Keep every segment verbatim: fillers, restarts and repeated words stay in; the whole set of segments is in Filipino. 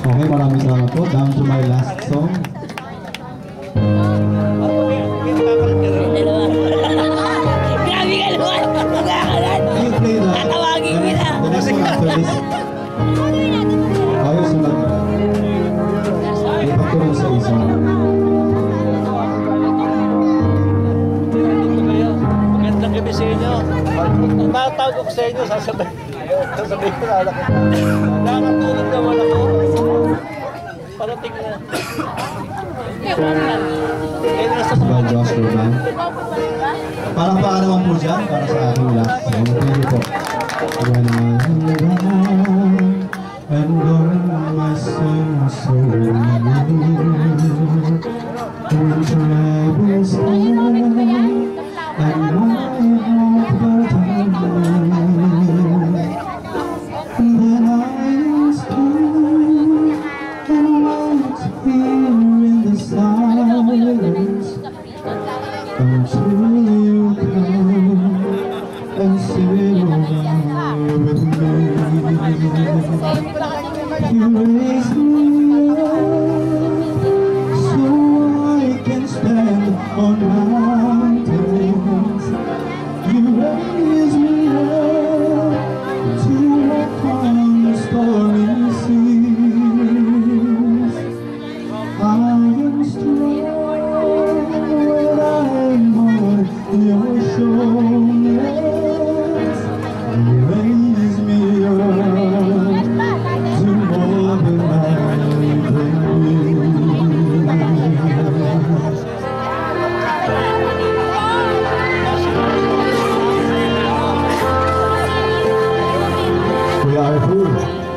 Okay, maraming salamat po. Down to my last song. Grabe ka naman! Magkakalat! Tatawagin kita! The next one after this. Ayos na lang. Ipagtulong sa isa. Magandang gabi sa inyo. Matawag ko sa inyo, sasabay. Sasabay ko na alam ko. Nakatulog na wala ko. Parating na. By Josh Roman. Parang pa naman po dyan, para sa aking last song. Thank you po. When I'm alone and learn my sin so when troubles come and my heart burden, then I used to and wait here in the silence until you come and sit over with me. You raise me up so I can stand on mountains. You raise me up to walk on stormy seas. I am strong when I'm on your shoulders. You raise me up to more than I can be. We are full.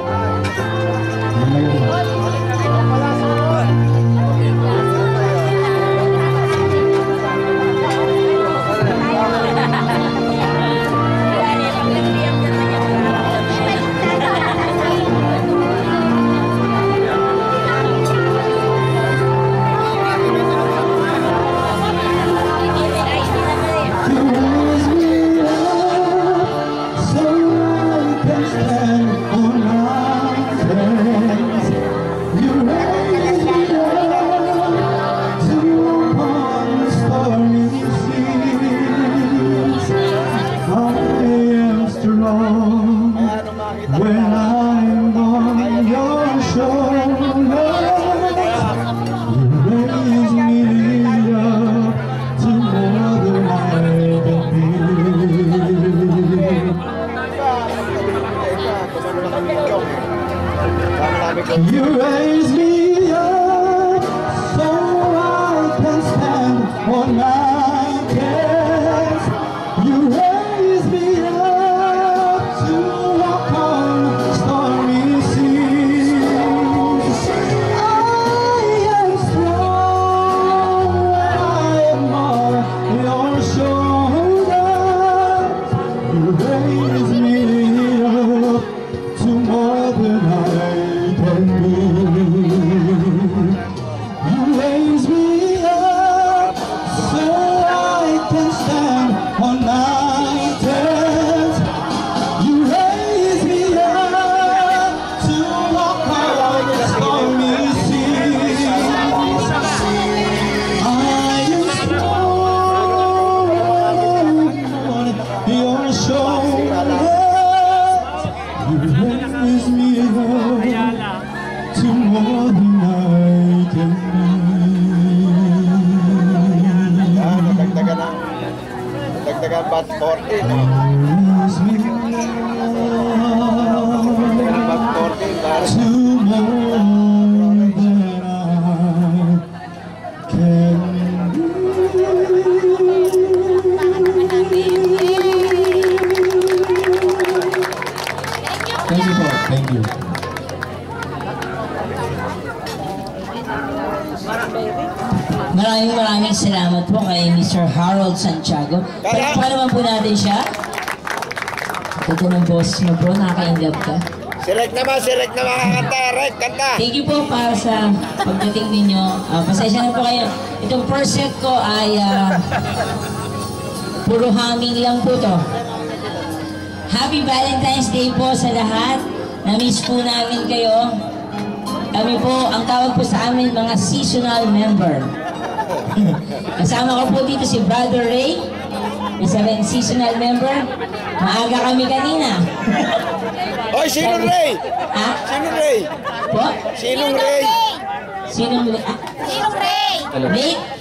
When I'm on your shoulders, you raise me up to more than I can be. You raise me up so I can stand on mountains. You raise me up to walk on stormy seas. I am strong when I am on your shoulders. You raise me up to more than I can be. You raise me up so I can stand on mountains. You raise me up to walk on stormy seas. I am strong on your shoulders. You raise me up to more than I can be. Nagdagdagan ng nagdagdagan bat fourteen. Raise me Nagdagdagan ng bat fourteen. up to more than I can be. Thank you po. Thank you. Maraming maraming salamat po kay Mister Harold Santiago. Palakpakan naman po natin siya. Ito ng boss mo bro, nakaka-inlove ka. Si Rek naman, si Rek naman kakanta. Rek, kanta. Thank you po para sa pagdating ninyo. Uh, pasensya na po kayo. Itong first set ko ay uh, puro humming lang po to. Happy Valentine's Day po sa lahat. Na-miss po namin kayo. Kami po, ang tawag po sa amin, mga seasonal member. Kasama ko po dito si Brother Ray, isa rin seasonal member. Maaga kami kanina. Oy, sinong Ray? Ha? Sinong Ray? Po? Sinong Ray? Sinong... Ah, Sinong Ray? Ray?